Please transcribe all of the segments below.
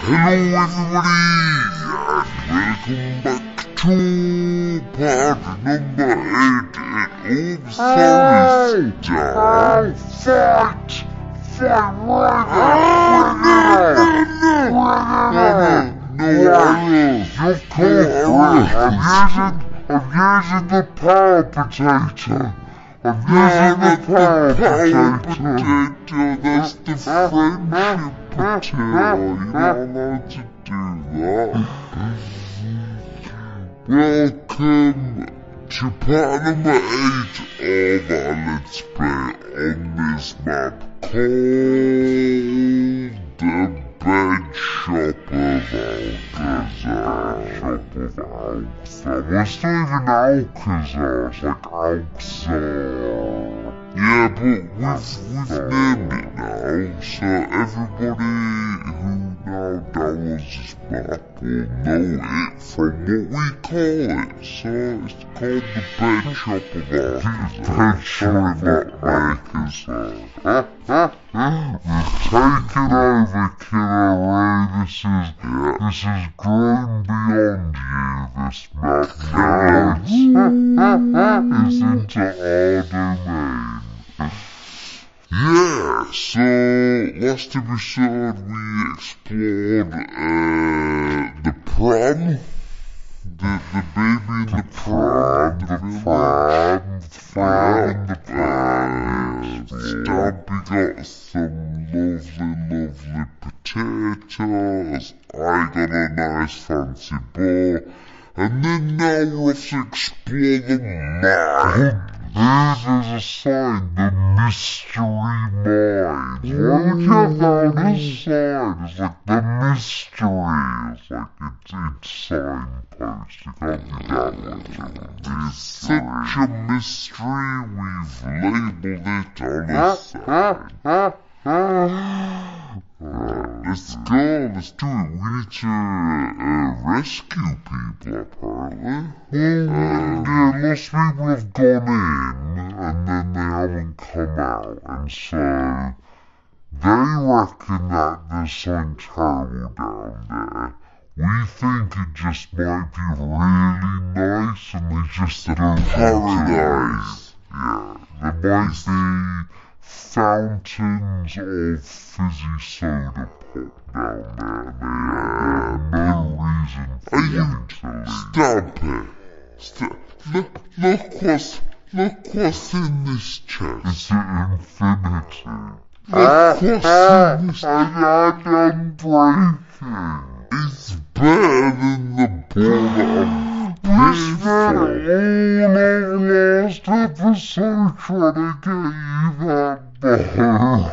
Hello everybody and welcome back to part number 8 of Sorry Star Fight! Fight I'm using the power potato. I'm using the power potato. That's the friendship potato. You're not allowed to do that. Welcome to part number 8 of our Let's Play on this map called the Bed Shop of Alcazar. Well, it's not even Alcazar, it's like Alcazar. Yeah, but we've named it now, so everybody who now downloads this map will know it from what we call it. So it's called the Bed Shop of Alcazar. Sorry about Alcazar. We've taken over, Killer Ray. This has grown beyond you, this map now. It's into our domain. Yeah, so last episode we explored the pram, the baby in the pram, Stampy got some lovely potatoes, I got a nice fancy bowl, and then now we're off to explore the mine. There's a sign, the mystery mine. Why would you have that on a sign? It's like the mystery. It's like it's signpost. You can't do that much. It's such a mystery, we've labelled it on a sign. Let's go, let's do it. We need to rescue people, apparently. Yeah, lots of people have gone in, and then they haven't come out, and so they reckon that there's something terrible down there. We think it just might be really nice, and they just don't paradise. Yeah, there might be fountains of fizzy soda pop down there, and they have no reason for you to leave. Stop it. Look what's in this chest. It's infinity. Look what's in this chest. I can't break it. It's better than the ball that I'm paying for. All of last episode trying to get you that ball.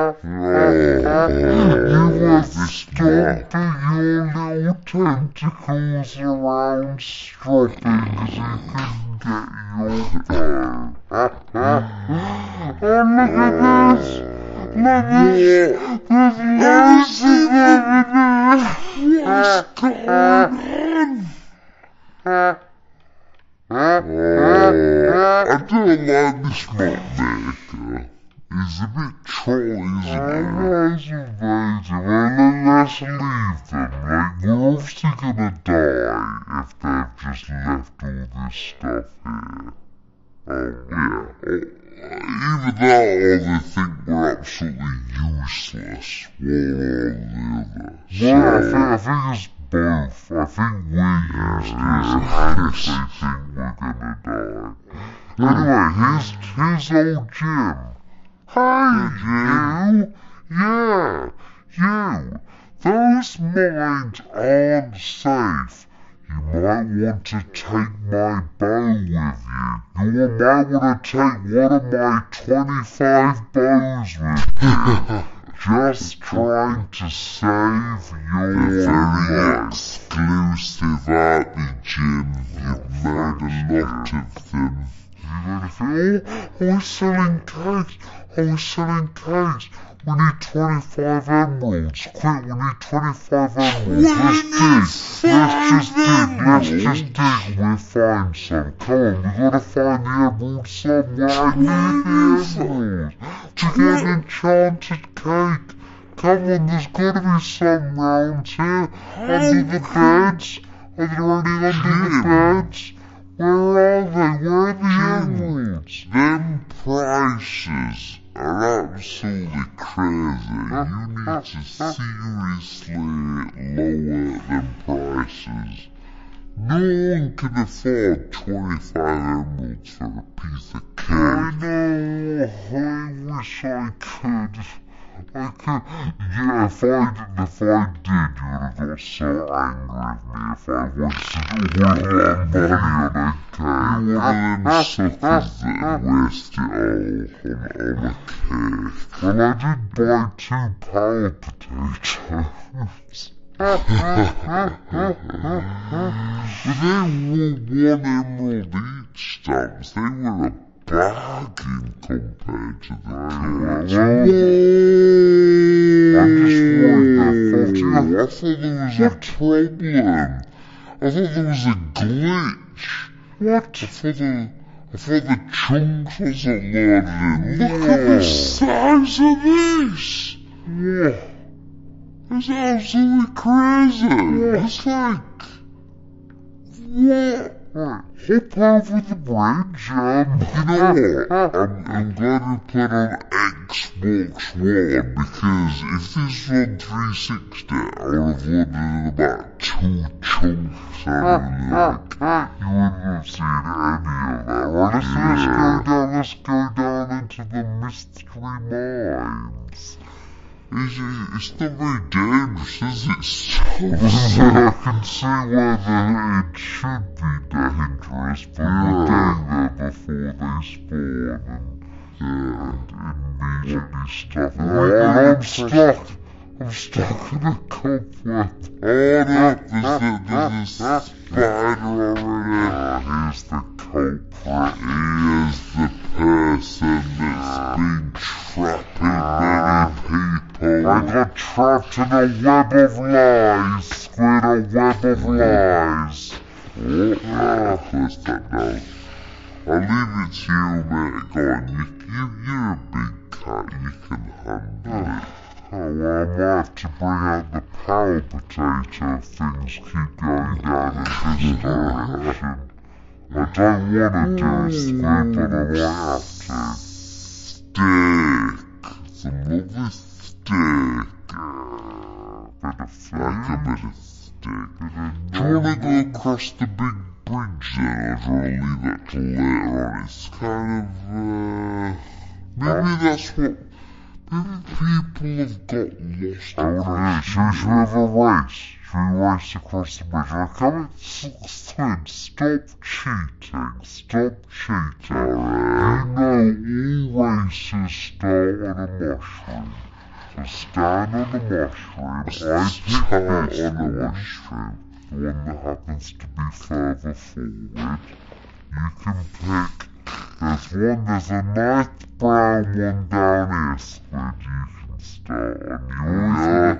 You were stomping your little tentacles around stropping because you couldn't get your ball. Oh, look at this! Look at this! There's loads of them in there! What's going on? I don't like this map maker. He's a bit trolly, isn't he? Let's leave them. Like, we're obviously gonna die if they've just left all this stuff here. Yeah. Either that or they think we're absolutely useless. One or the other. Well, I think it's both. I think we're useless and they think we're gonna die. Anyway, here's old Jim. Hey, you! Yeah, you! Those mines aren't safe. You might want to take my bow with you. You might want to take one of my 25 bows with you. Just trying to save your life. Exclusive, aren't you, Jim? You've made a lot of them. We're selling cakes. We need 25 emeralds. Quick, we need 25 emeralds. Let's just dig. We'll find some. Come on, we gotta find the emeralds somewhere. I need the emeralds to get an enchanted cake. Come on, there's gotta be some round here. Under the beds? Are there any under the beds? Where are they? Where are the emeralds? Them prices are absolutely crazy. You need to seriously lower them prices. No one can afford 25 emeralds for a piece of cake. I know, I wish I could. Yeah, if I did, you would have got so angry with me if I wasted all that money on a cake. You're one of them suckers that waste it all on a cake. Well, I did buy 2 power potatoes. But they were 1 emerald each, Stamps. They were a bargain compared to the toys. I'm just worried they're faulty. I thought there was a problem. I thought there was a glitch. What? I thought the chunks wasn't loaded in. Look at the size of this! What? It's absolutely crazy. It's like, what? Right, hop over the bridge, you know what? I'm glad we put on Xbox One, because if this was on 360, I would have loaded in about 2 chunks out of the you wouldn't have seen any of that. Right, let's go down into the mystery mines. It's not very dangerous, is it? I can see whether it should be dangerous, but we're down there before they spawn and immediately stuck. I'm stuck in a cobweb. Oh no, there's a spider already. Here's the culprit. He is the person that's been trapping many people. I got trapped in a web of lies, Squid, a web of lies. Oh, close that down. I'll leave it to you, mate. Go on, you're a big cat, you can handle it. Oh, well, I might have to bring out the power potato if things keep going down in this direction. I don't want to do it, Squid, but I might have to. Steak. Some lovely steak. Bit of flavor, bit of steak. Do you want to go across the big bridge then, or do you want to leave that till later on? It's kind of, maybe that's what... Maybe people have got lost across. Should we have a race? Should we race across the bridge? Right, come on, Squid, stop cheating. Stop cheating. You know all races start on a mushroom. So stand on the mushroom. I pick this on the mushroom. The one that happens to be further forward. You can pick... There's a nice brown one down here, Squid. You can start on yours.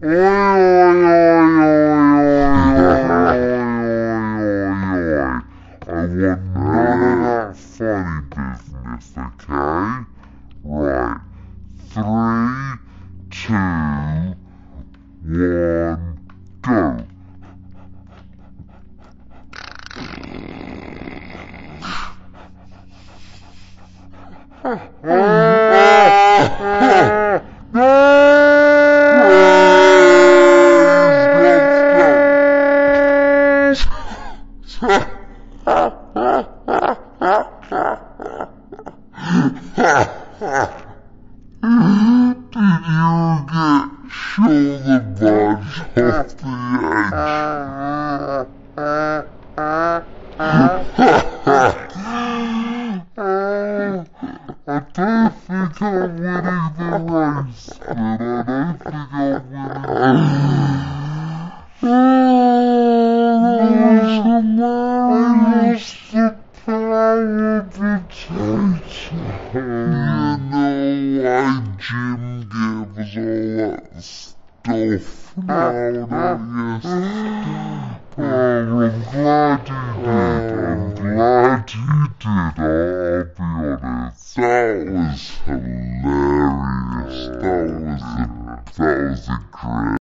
I want none of that funny business, okay? Right. 3, 2, 1, go. that was a great